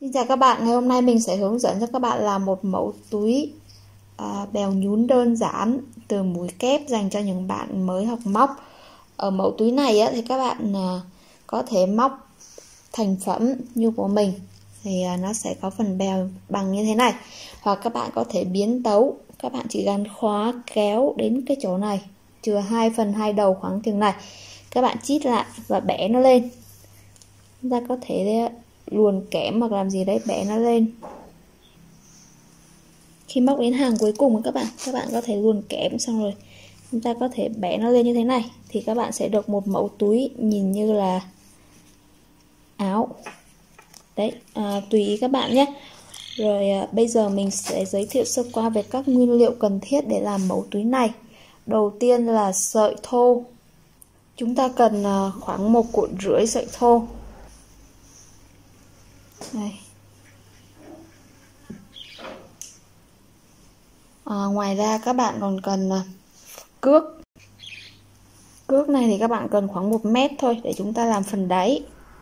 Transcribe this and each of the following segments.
Xin chào các bạn, ngày hôm nay mình sẽ hướng dẫn cho các bạn làm một mẫu túi bèo nhún đơn giản từ mũi kép dành cho những bạn mới học móc. Ở mẫu túi này thì các bạn có thể móc thành phẩm như của mình thì nó sẽ có phần bèo bằng như thế này, hoặc các bạn có thể biến tấu. Các bạn chỉ gắn khóa kéo đến cái chỗ này, chừa 2/2 đầu khoảng chừng này, các bạn chít lại và bẻ nó lên. Chúng ta có thể luồn kẽm hoặc làm gì đấy bẻ nó lên. Khi móc đến hàng cuối cùng các bạn có thể luồn kẽm xong rồi chúng ta có thể bẻ nó lên như thế này, thì các bạn sẽ được một mẫu túi nhìn như là áo đấy. Tùy ý các bạn nhé. Rồi bây giờ mình sẽ giới thiệu sơ qua về các nguyên liệu cần thiết để làm mẫu túi này. Đầu tiên là sợi thô. Chúng ta cần khoảng 1,5 cuộn sợi thô. Đây. Ngoài ra các bạn còn cần cước. Cước này thì các bạn cần khoảng 1 mét thôi để chúng ta làm phần đáy.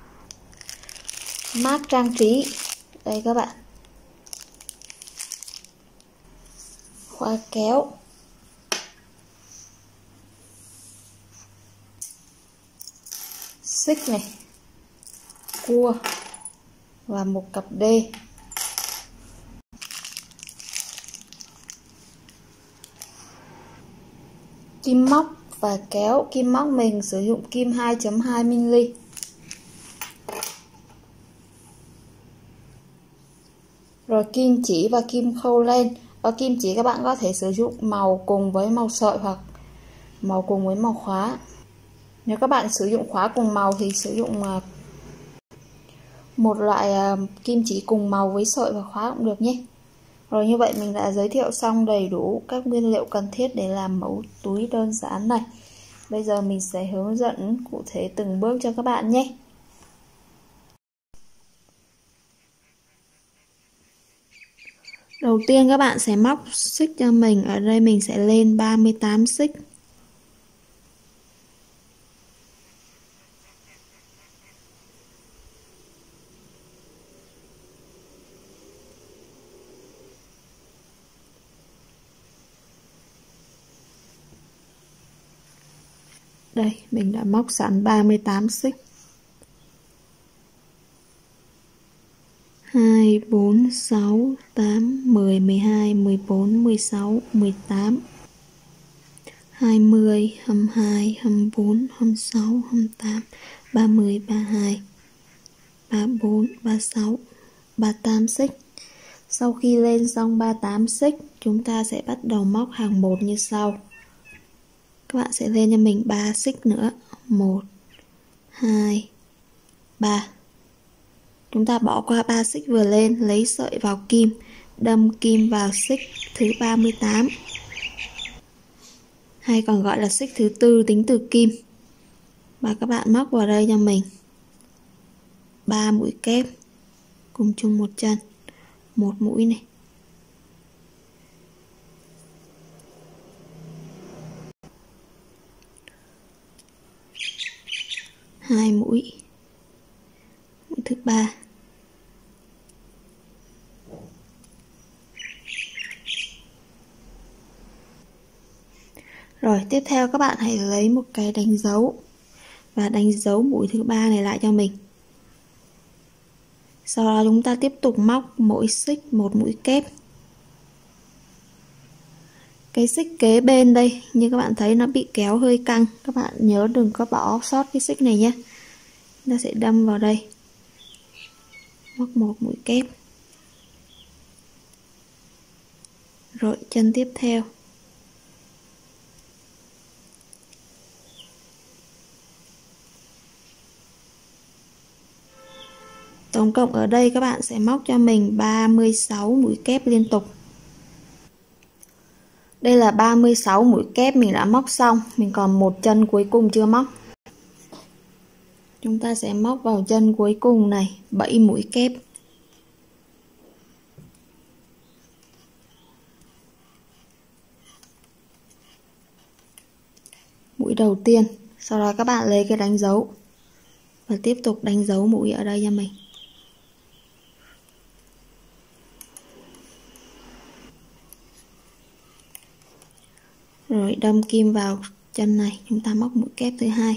Mác trang trí. Đây các bạn. Khóa kéo. Xích này. Cua. Và một cặp đê. Kim móc và kéo. Kim móc mình sử dụng kim 2.2 mm. Rồi kim chỉ và kim khâu len. Và kim chỉ các bạn có thể sử dụng màu cùng với màu sợi hoặc màu cùng với màu khóa. Nếu các bạn sử dụng khóa cùng màu thì sử dụng một loại kim chỉ cùng màu với sợi và khóa cũng được nhé. Rồi như vậy mình đã giới thiệu xong đầy đủ các nguyên liệu cần thiết để làm mẫu túi đơn giản này. Bây giờ mình sẽ hướng dẫn cụ thể từng bước cho các bạn nhé. Đầu tiên các bạn sẽ móc xích cho mình. Ở đây mình sẽ lên 38 xích. Đây, mình đã móc sẵn 38 xích. 2, 4, 6, 8, 10, 12, 14, 16, 18, 20, 22, 24, 26, 28, 30, 32, 34, 36, 38 xích. Sau khi lên xong 38 xích, chúng ta sẽ bắt đầu móc hàng 1 như sau. Các bạn sẽ lên cho mình 3 xích nữa. 1, 2, 3. Chúng ta bỏ qua 3 xích vừa lên, lấy sợi vào kim, đâm kim vào xích thứ 38. Hay còn gọi là xích thứ 4 tính từ kim. Và các bạn móc vào đây cho mình 3 mũi kép cùng chung một chân, một mũi này. Hai mũi. Mũi thứ 3. Rồi tiếp theo các bạn hãy lấy một cái đánh dấu và đánh dấu mũi thứ 3 này lại cho mình. Sau đó chúng ta tiếp tục móc mỗi xích một mũi kép. Cái xích kế bên đây như các bạn thấy nó bị kéo hơi căng, các bạn nhớ đừng có bỏ sót cái xích này nhé. Chúng ta sẽ đâm vào đây, móc một mũi kép. Rồi chân tiếp theo. Tổng cộng ở đây các bạn sẽ móc cho mình 36 mũi kép liên tục. Đây là 36 mũi kép mình đã móc xong, mình còn một chân cuối cùng chưa móc. Chúng ta sẽ móc vào chân cuối cùng này 7 mũi kép. Mũi đầu tiên, sau đó các bạn lấy cái đánh dấu và tiếp tục đánh dấu mũi ở đây cho mình. Rồi đâm kim vào chân này, chúng ta móc mũi kép thứ hai.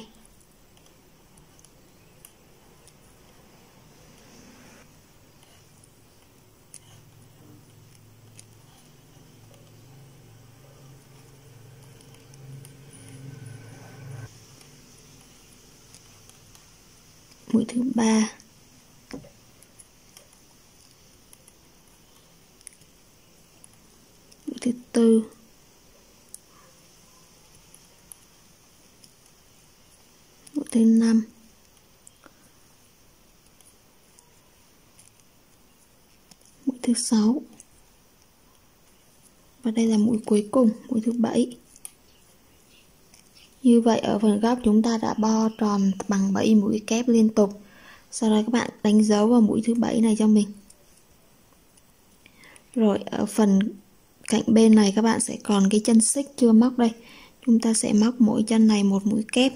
Mũi thứ ba. Mũi thứ tư. Mũi thứ năm. Mũi thứ sáu. Và đây là mũi cuối cùng, mũi thứ bảy. Như vậy ở phần góc chúng ta đã bo tròn bằng 7 mũi kép liên tục. Sau đó các bạn đánh dấu vào mũi thứ 7 này cho mình. Rồi ở phần cạnh bên này các bạn sẽ còn cái chân xích chưa móc đây. Chúng ta sẽ móc mỗi chân này một mũi kép.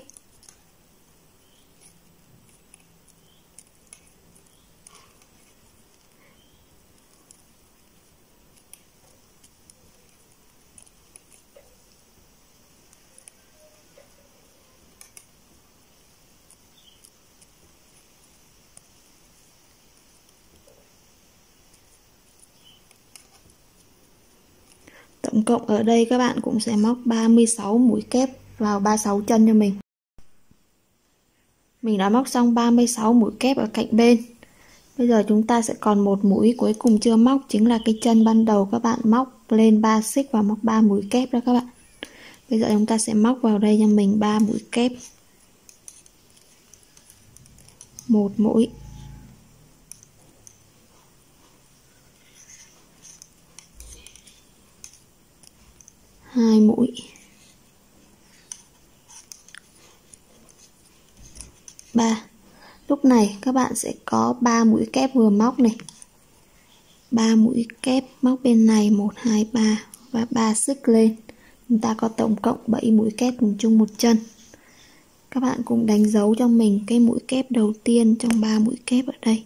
Tổng cộng ở đây các bạn cũng sẽ móc 36 mũi kép vào 36 chân cho mình. Mình đã móc xong 36 mũi kép ở cạnh bên. Bây giờ chúng ta sẽ còn một mũi cuối cùng chưa móc, chính là cái chân ban đầu các bạn móc lên 3 xích và móc 3 mũi kép đó các bạn. Bây giờ chúng ta sẽ móc vào đây cho mình 3 mũi kép. Một mũi. Hai mũi. 3. Lúc này các bạn sẽ có 3 mũi kép vừa móc này. 3 mũi kép móc bên này 1 2 3 và 3 xích lên. Chúng ta có tổng cộng 7 mũi kép cùng chung một chân. Các bạn cũng đánh dấu cho mình cái mũi kép đầu tiên trong 3 mũi kép ở đây.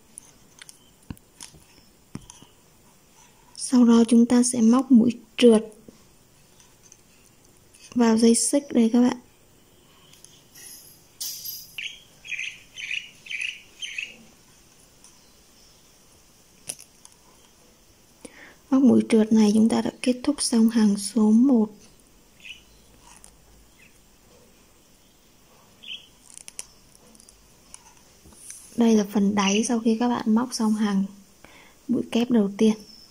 Sau đó chúng ta sẽ móc mũi trượt vào dây xích đây các bạn. Móc mũi trượt này chúng ta đã kết thúc xong hàng số 1. Đây là phần đáy sau khi các bạn móc xong hàng mũi kép đầu tiên.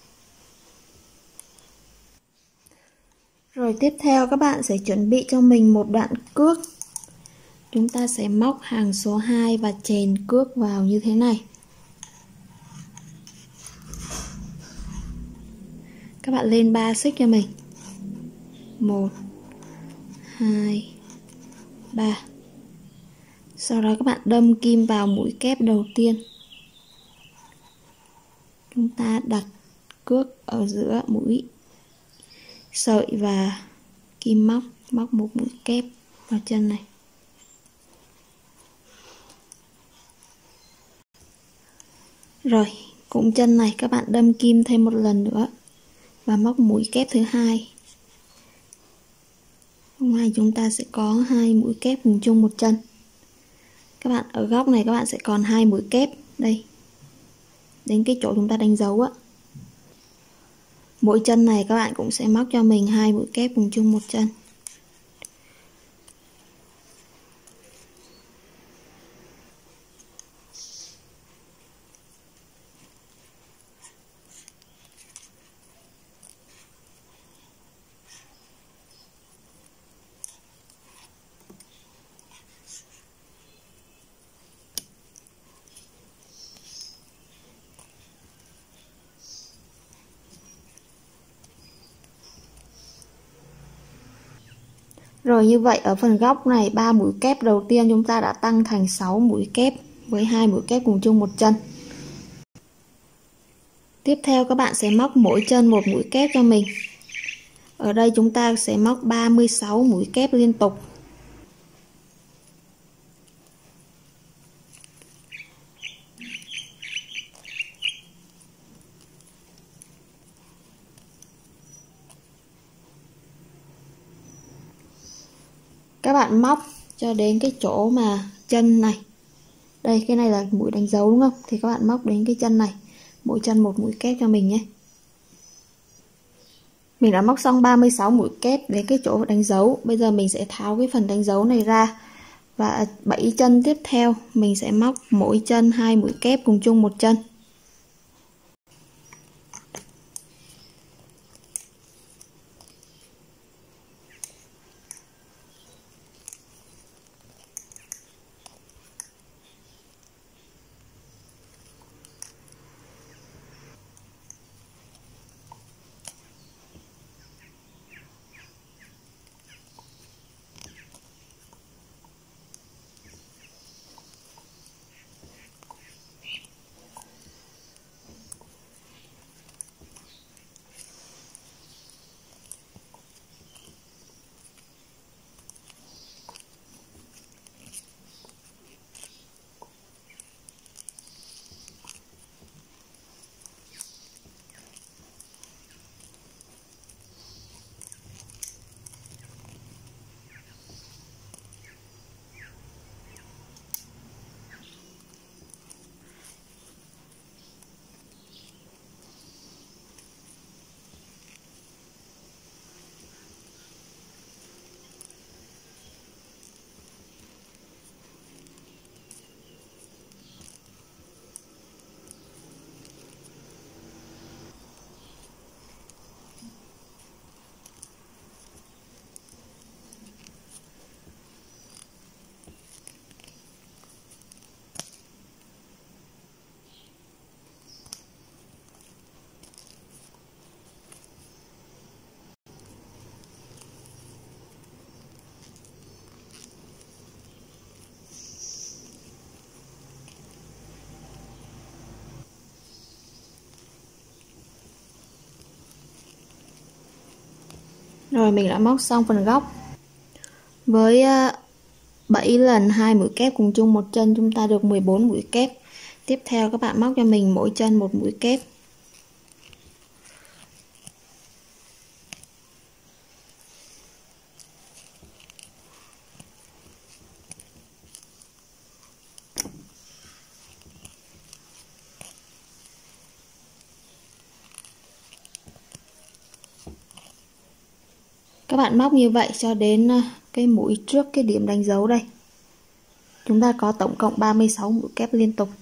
Rồi tiếp theo các bạn sẽ chuẩn bị cho mình một đoạn cước. Chúng ta sẽ móc hàng số 2 và chèn cước vào như thế này. Các bạn lên 3 xích cho mình. 1 2 3. Sau đó các bạn đâm kim vào mũi kép đầu tiên. Chúng ta đặt cước ở giữa mũi sợi và kim móc, móc một mũi kép vào chân này. Rồi, cũng chân này các bạn đâm kim thêm một lần nữa và móc mũi kép thứ hai. Hôm nay chúng ta sẽ có 2 mũi kép cùng chung một chân. Các bạn ở góc này các bạn sẽ còn 2 mũi kép đây. Đến cái chỗ chúng ta đánh dấu á. Mỗi chân này các bạn cũng sẽ móc cho mình 2 mũi kép cùng chung một chân. Rồi như vậy ở phần góc này 3 mũi kép đầu tiên chúng ta đã tăng thành 6 mũi kép với 2 mũi kép cùng chung một chân. Tiếp theo các bạn sẽ móc mỗi chân một mũi kép cho mình. Ở đây chúng ta sẽ móc 36 mũi kép liên tục. Các bạn móc cho đến cái chỗ mà chân này. Đây, cái này là mũi đánh dấu đúng không? Thì các bạn móc đến cái chân này, mỗi chân một mũi kép cho mình nhé. Mình đã móc xong 36 mũi kép đến cái chỗ đánh dấu. Bây giờ mình sẽ tháo cái phần đánh dấu này ra. Và 7 chân tiếp theo mình sẽ móc mỗi chân 2 mũi kép cùng chung một chân. Rồi mình đã móc xong phần góc. Với 7 lần 2 mũi kép cùng chung một chân, chúng ta được 14 mũi kép. Tiếp theo các bạn móc cho mình mỗi chân một mũi kép. Các bạn móc như vậy cho đến cái mũi trước cái điểm đánh dấu đây. Chúng ta có tổng cộng 36 mũi kép liên tục.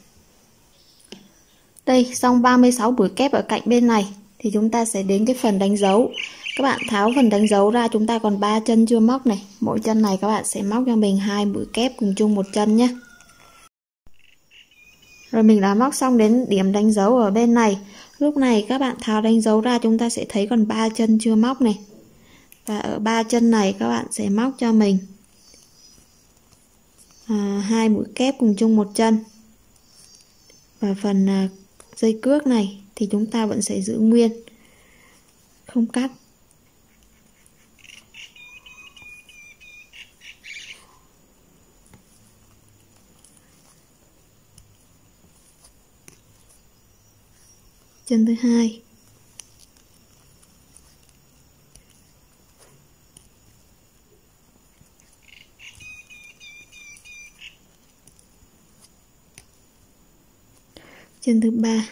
Đây, xong 36 mũi kép ở cạnh bên này thì chúng ta sẽ đến cái phần đánh dấu. Các bạn tháo phần đánh dấu ra, chúng ta còn 3 chân chưa móc này. Mỗi chân này các bạn sẽ móc cho mình 2 mũi kép cùng chung một chân nhé. Rồi mình đã móc xong đến điểm đánh dấu ở bên này. Lúc này các bạn tháo đánh dấu ra, chúng ta sẽ thấy còn 3 chân chưa móc này. Và ở 3 chân này các bạn sẽ móc cho mình 2 mũi kép cùng chung một chân. Và phần dây cước này thì chúng ta vẫn sẽ giữ nguyên, không cắt. Chân thứ hai. Chân thứ ba.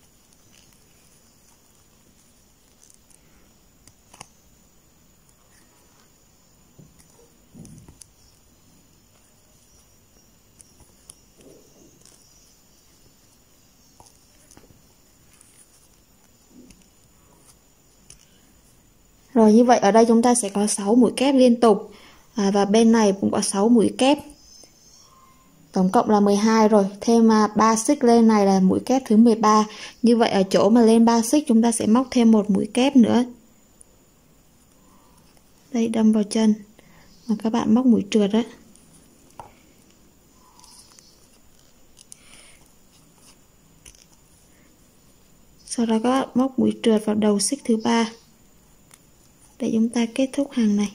Rồi như vậy ở đây chúng ta sẽ có 6 mũi kép liên tục, và bên này cũng có 6 mũi kép. Tổng cộng là 12 rồi, thêm 3 xích lên này là mũi kép thứ 13. Như vậy ở chỗ mà lên 3 xích chúng ta sẽ móc thêm một mũi kép nữa. Đây, đâm vào chân mà các bạn móc mũi trượt đó. Sau đó các bạn móc mũi trượt vào đầu xích thứ 3 để chúng ta kết thúc hàng này.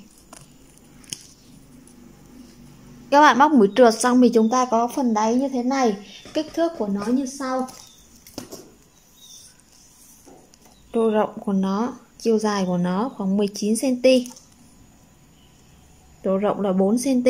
Các bạn móc mũi trượt xong thì chúng ta có phần đáy như thế này. Kích thước của nó như sau. Độ rộng của nó, chiều dài của nó khoảng 19 cm. độ rộng là 4 cm.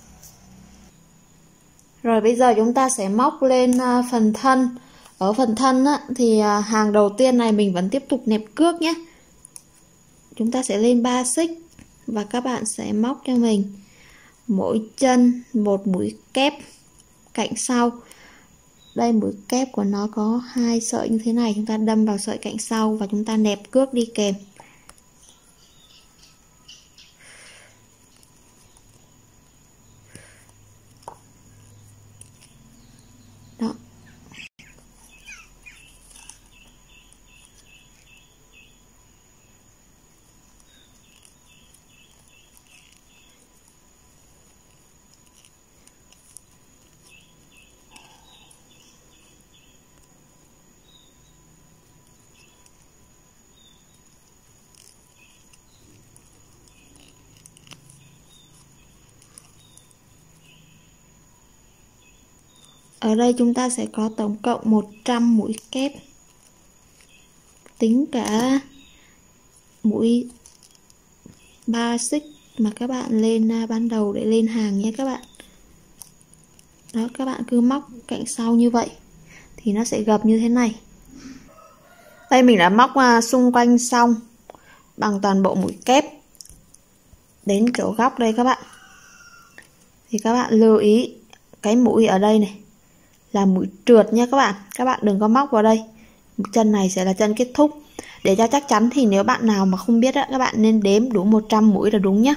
Rồi bây giờ chúng ta sẽ móc lên phần thân. Ở phần thân á, thì hàng đầu tiên này mình vẫn tiếp tục nẹp cước nhé. Chúng ta sẽ lên 3 xích và các bạn sẽ móc cho mình mỗi chân một mũi kép cạnh sau. Đây mũi kép của nó có 2 sợi như thế này, chúng ta đâm vào sợi cạnh sau và chúng ta nẹp cước đi kèm. Đó. Ở đây chúng ta sẽ có tổng cộng 100 mũi kép. Tính cả mũi 3 xích mà các bạn lên ban đầu để lên hàng nhé các bạn. Đó, các bạn cứ móc cạnh sau như vậy thì nó sẽ gập như thế này. Đây mình đã móc xung quanh xong bằng toàn bộ mũi kép đến chỗ góc đây các bạn. Thì các bạn lưu ý cái mũi ở đây này là mũi trượt nha các bạn. Các bạn đừng có móc vào đây. Chân này sẽ là chân kết thúc. Để cho chắc chắn thì nếu bạn nào mà không biết các bạn nên đếm đủ 100 mũi là đúng nhé.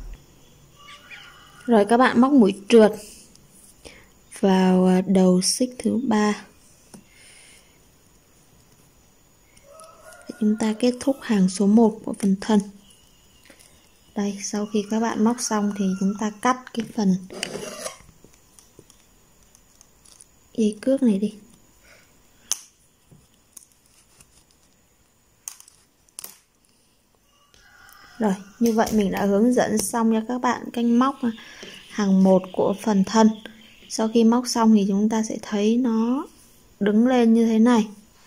Rồi các bạn móc mũi trượt vào đầu xích thứ 3. Chúng ta kết thúc hàng số 1 của phần thân. Đây, sau khi các bạn móc xong thì chúng ta cắt cái phần dây cước này đi. Rồi, như vậy mình đã hướng dẫn xong cho các bạn cách móc hàng 1 của phần thân. Sau khi móc xong thì chúng ta sẽ thấy nó đứng lên như thế này.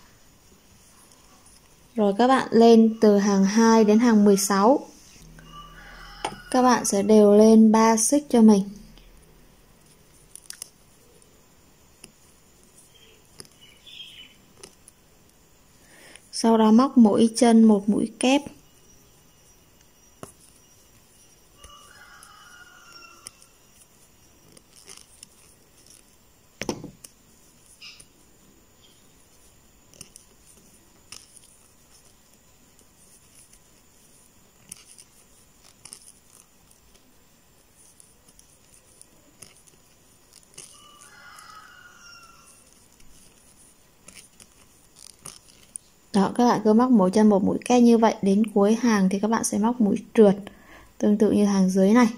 Rồi các bạn lên từ hàng 2 đến hàng 16. Các bạn sẽ đều lên 3 xích cho mình. Sau đó móc mỗi chân một mũi kép. Đó, các bạn cứ móc mỗi chân một mũi kép như vậy, đến cuối hàng thì các bạn sẽ móc mũi trượt tương tự như hàng dưới này.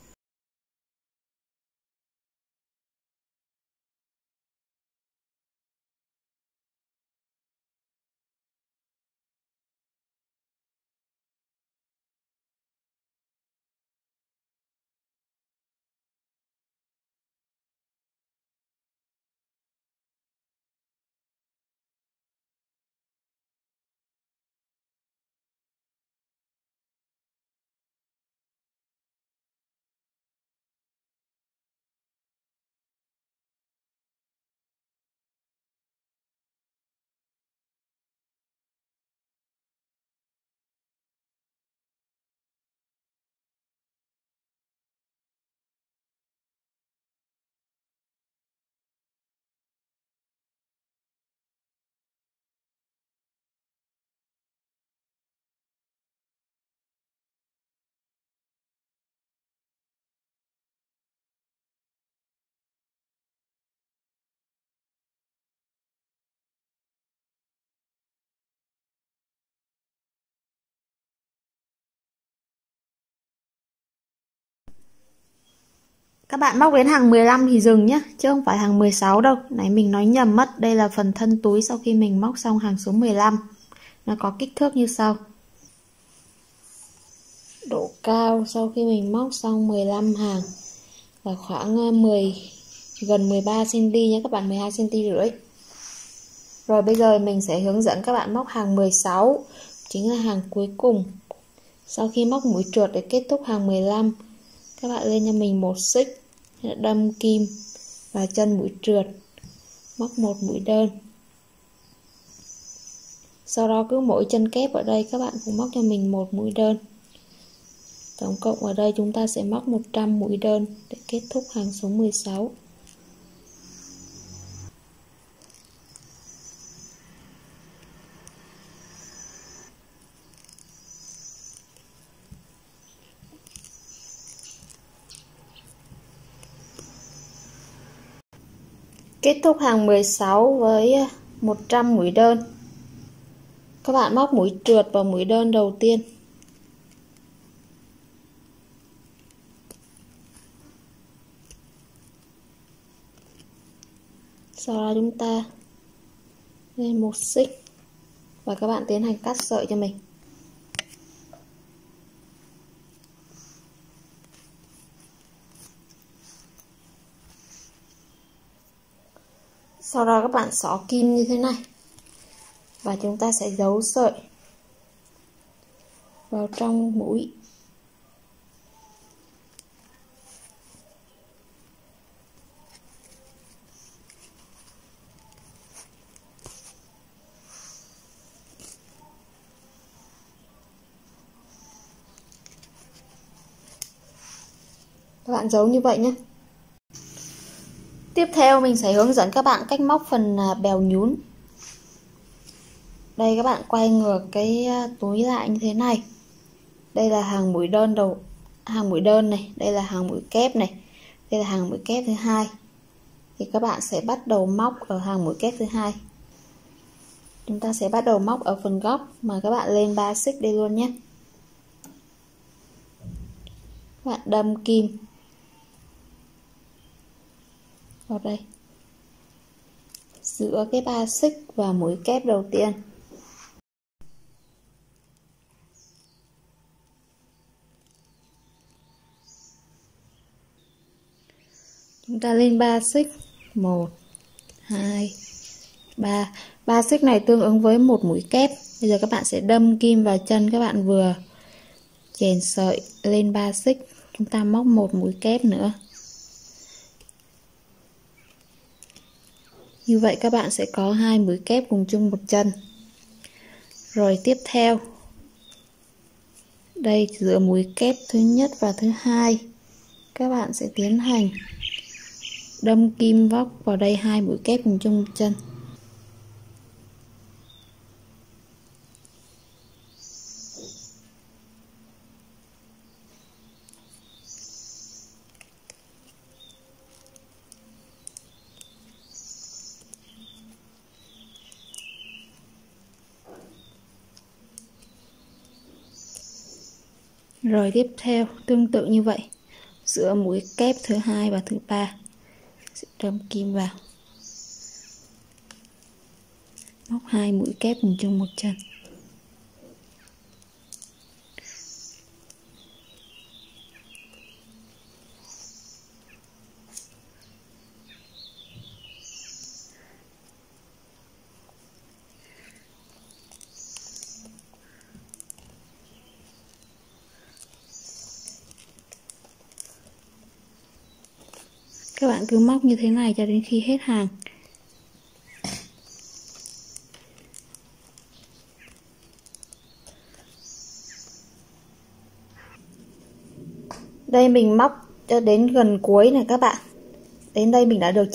Các bạn móc đến hàng 15 thì dừng nhé, chứ không phải hàng 16 đâu. Nãy mình nói nhầm mất, đây là phần thân túi sau khi mình móc xong hàng số 15. Nó có kích thước như sau. Độ cao sau khi mình móc xong 15 hàng là khoảng gần 13 cm nhé các bạn, 12 cm rưỡi. Rồi bây giờ mình sẽ hướng dẫn các bạn móc hàng 16, chính là hàng cuối cùng. Sau khi móc mũi trượt để kết thúc hàng 15, các bạn lên cho mình một xích, đâm kim vào chân mũi trượt, móc một mũi đơn. Sau đó cứ mỗi chân kép ở đây các bạn cũng móc cho mình một mũi đơn. Tổng cộng ở đây chúng ta sẽ móc 100 mũi đơn để kết thúc hàng số 16. Kết thúc hàng 16 với 100 mũi đơn. Các bạn móc mũi trượt vào mũi đơn đầu tiên. Sau đó chúng ta lên một xích và các bạn tiến hành cắt sợi cho mình. Sau đó các bạn xỏ kim như thế này và chúng ta sẽ giấu sợi vào trong mũi. Các bạn giấu như vậy nhé. Tiếp theo mình sẽ hướng dẫn các bạn cách móc phần bèo nhún. Đây các bạn quay ngược cái túi lại như thế này. Đây là hàng mũi đơn hàng mũi đơn này, đây là hàng mũi kép này, đây là hàng mũi kép thứ hai. Thì các bạn sẽ bắt đầu móc ở hàng mũi kép thứ hai. Chúng ta sẽ bắt đầu móc ở phần góc mà các bạn lên 3 xích đây luôn nhé. Các bạn đâm kim vào đây, giữa cái 3 xích và mũi kép đầu tiên. Chúng ta lên 3 xích, 1, 2, 3. 3 xích này tương ứng với một mũi kép. Bây giờ các bạn sẽ đâm kim vào chân các bạn vừa chèn sợi lên 3 xích. Chúng ta móc một mũi kép nữa. Như vậy các bạn sẽ có 2 mũi kép cùng chung một chân. Rồi tiếp theo, đây giữa mũi kép thứ nhất và thứ hai, các bạn sẽ tiến hành đâm kim vóc vào đây 2 mũi kép cùng chung một chân. Rồi tiếp theo tương tự như vậy, giữa mũi kép thứ hai và thứ ba sẽ đâm kim vào, móc 2 mũi kép cùng chung một chân. Các bạn cứ móc như thế này cho đến khi hết hàng. Đây mình móc cho đến gần cuối này các bạn. Đến đây mình đã được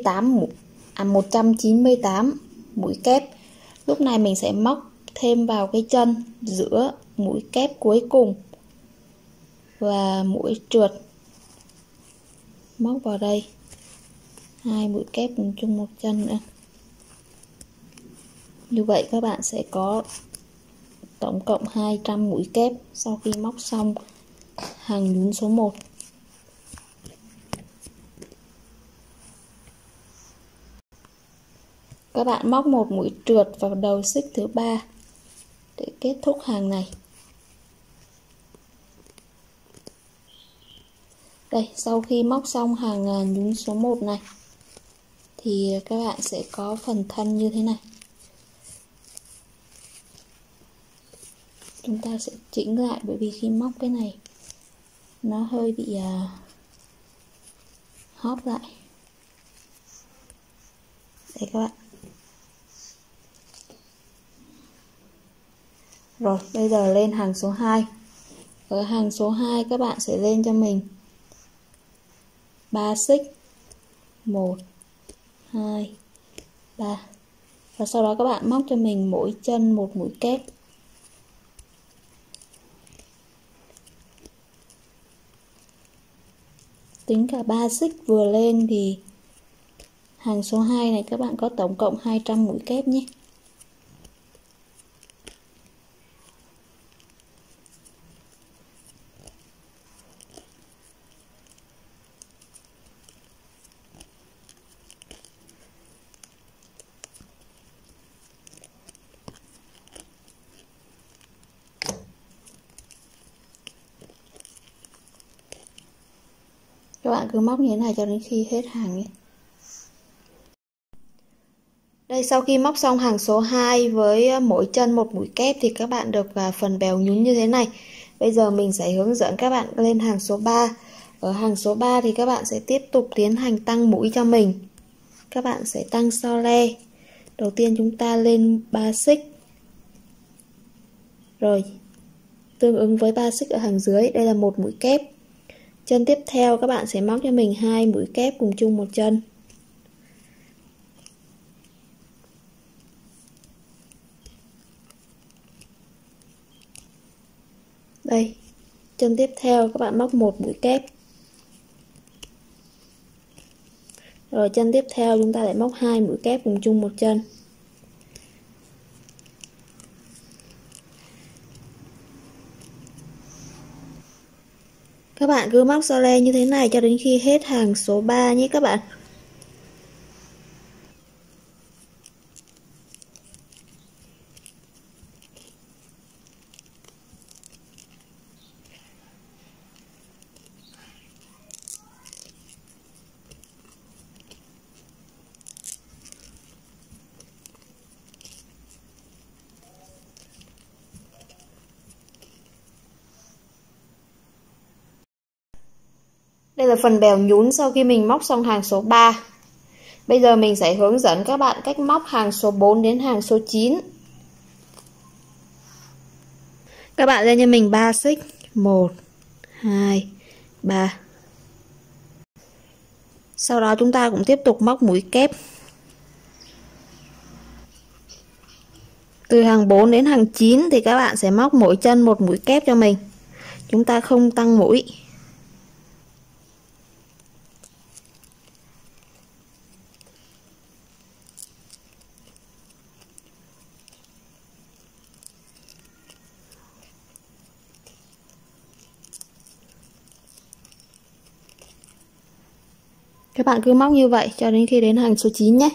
198 mũi kép. Lúc này mình sẽ móc thêm vào cái chân giữa mũi kép cuối cùng và mũi trượt. Móc vào đây 2 mũi kép cùng chung một chân nữa. Như vậy các bạn sẽ có tổng cộng 200 mũi kép sau khi móc xong hàng nhún số 1. Các bạn móc một mũi trượt vào đầu xích thứ 3 để kết thúc hàng này. Đây, sau khi móc xong hàng nhún số 1 này thì các bạn sẽ có phần thân như thế này. Chúng ta sẽ chỉnh lại bởi vì khi móc cái này nó hơi bị hóp lại. Đây các bạn. Rồi, bây giờ lên hàng số 2. Ở hàng số 2 các bạn sẽ lên cho mình 3 xích. 1 2 3. Và sau đó các bạn móc cho mình mỗi chân một mũi kép. Tính cả 3 xích vừa lên thì hàng số 2 này các bạn có tổng cộng 200 mũi kép nhé. Các bạn cứ móc như thế này cho đến khi hết hàng nhé. Đây, sau khi móc xong hàng số 2 với mỗi chân một mũi kép thì các bạn được phần bèo nhún như thế này. Bây giờ mình sẽ hướng dẫn các bạn lên hàng số 3. Ở hàng số 3 thì các bạn sẽ tiếp tục tiến hành tăng mũi cho mình. Các bạn sẽ tăng so le. Đầu tiên chúng ta lên 3 xích. Rồi, tương ứng với 3 xích ở hàng dưới, đây là một mũi kép. Chân tiếp theo các bạn sẽ móc cho mình 2 mũi kép cùng chung một chân. Đây, chân tiếp theo các bạn móc một mũi kép. Rồi chân tiếp theo chúng ta lại móc 2 mũi kép cùng chung một chân. Các bạn cứ móc so le như thế này cho đến khi hết hàng số 3 nhé các bạn. Đây là phần bèo nhún sau khi mình móc xong hàng số 3. Bây giờ mình sẽ hướng dẫn các bạn cách móc hàng số 4 đến hàng số 9. Các bạn lên cho mình 3 xích. 1 2 3. Sau đó chúng ta cũng tiếp tục móc mũi kép. Từ hàng 4 đến hàng 9 thì các bạn sẽ móc mỗi chân một mũi kép cho mình. Chúng ta không tăng mũi. Các bạn cứ móc như vậy cho đến khi đến hàng số 9 nhé.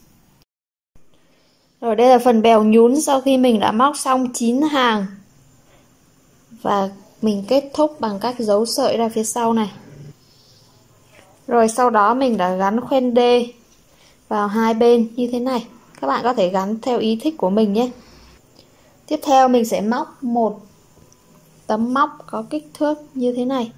Rồi, đây là phần bèo nhún sau khi mình đã móc xong 9 hàng. Và mình kết thúc bằng cách giấu sợi ra phía sau này. Rồi sau đó mình đã gắn khoen đê vào hai bên như thế này. Các bạn có thể gắn theo ý thích của mình nhé. Tiếp theo mình sẽ móc một tấm móc có kích thước như thế này.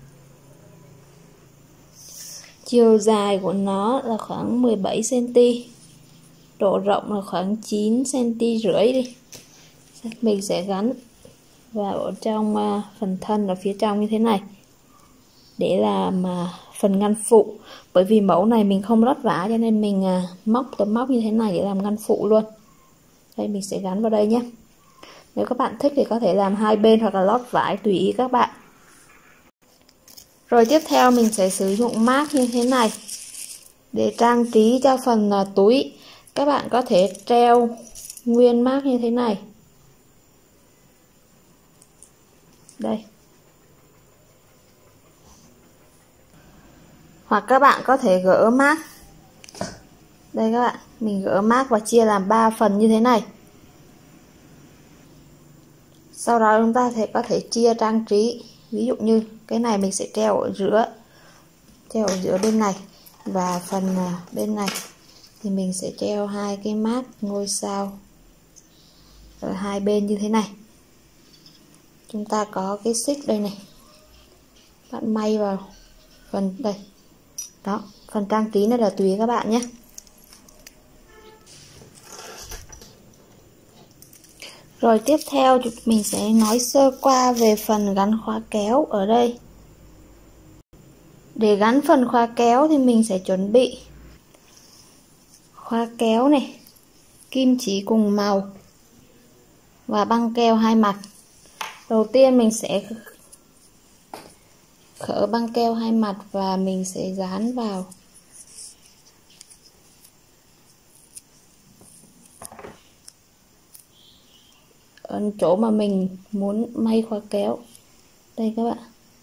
Chiều dài của nó là khoảng 17 cm. Độ rộng là khoảng 9 cm rưỡi đi. Mình sẽ gắn vào ở trong phần thân ở phía trong như thế này để làm phần ngăn phụ. Bởi vì mẫu này mình không lót vả cho nên mình móc tấm móc như thế này để làm ngăn phụ luôn. Đây, mình sẽ gắn vào đây nhé. Nếu các bạn thích thì có thể làm hai bên hoặc là lót vải, tùy ý các bạn. Rồi tiếp theo mình sẽ sử dụng mác như thế này để trang trí cho phần túi. Các bạn có thể treo nguyên mác như thế này. Đây. Hoặc các bạn có thể gỡ mác. Đây các bạn, mình gỡ mác và chia làm 3 phần như thế này. Sau đó chúng ta có thể chia trang trí. Ví dụ như cái này mình sẽ treo ở giữa bên này, và phần bên này thì mình sẽ treo hai cái mác ngôi sao ở hai bên như thế này. Chúng ta có cái xích đây này. Bạn may vào phần đây. Đó, phần trang trí này là tùy các bạn nhé. Rồi tiếp theo mình sẽ nói sơ qua về phần gắn khóa kéo ở đây. Để gắn phần khóa kéo thì mình sẽ chuẩn bị khóa kéo này, kim chỉ cùng màu và băng keo hai mặt. Đầu tiên mình sẽ khở băng keo hai mặt và mình sẽ dán vào ở chỗ mà mình muốn may khóa kéo. Đây các bạn.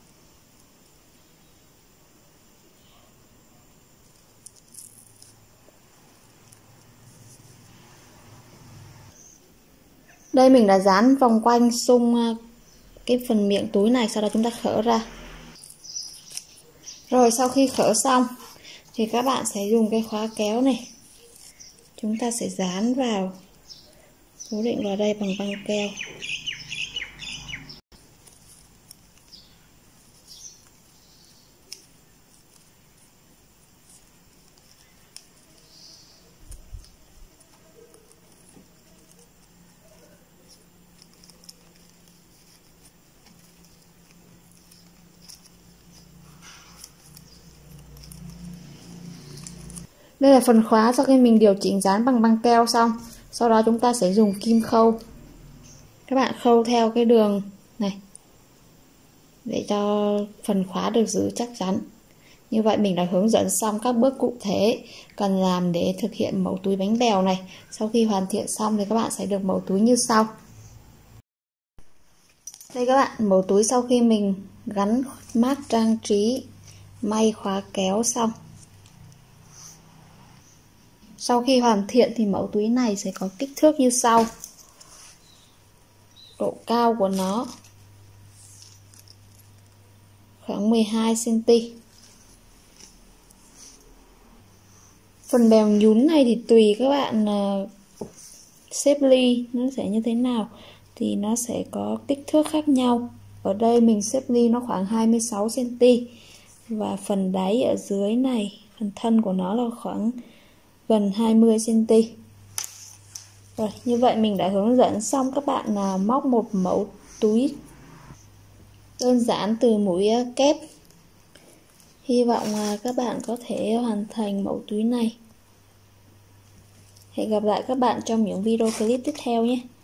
Đây mình đã dán vòng quanh xung cái phần miệng túi này, sau đó chúng ta khở ra. Rồi sau khi khở xong thì các bạn sẽ dùng cái khóa kéo này, chúng ta sẽ dán vào, cố định vào đây bằng băng keo. Đây là phần khóa sau khi mình điều chỉnh dán bằng băng keo xong. Sau đó chúng ta sẽ dùng kim khâu. Các bạn khâu theo cái đường này để cho phần khóa được giữ chắc chắn. Như vậy mình đã hướng dẫn xong các bước cụ thể cần làm để thực hiện mẫu túi bánh bèo này. Sau khi hoàn thiện xong thì các bạn sẽ được mẫu túi như sau. Đây các bạn, mẫu túi sau khi mình gắn mác trang trí, may khóa kéo xong. Sau khi hoàn thiện thì mẫu túi này sẽ có kích thước như sau. Độ cao của nó khoảng 12 cm. Phần bèo nhún này thì tùy các bạn xếp ly nó sẽ như thế nào thì nó sẽ có kích thước khác nhau. Ở đây mình xếp ly nó khoảng 26 cm và phần đáy ở dưới này, phần thân của nó là khoảng gần 20 cm. Rồi, như vậy mình đã hướng dẫn xong các bạn móc một mẫu túi đơn giản từ mũi kép. Hy vọng các bạn có thể hoàn thành mẫu túi này. Hẹn gặp lại các bạn trong những video clip tiếp theo nhé.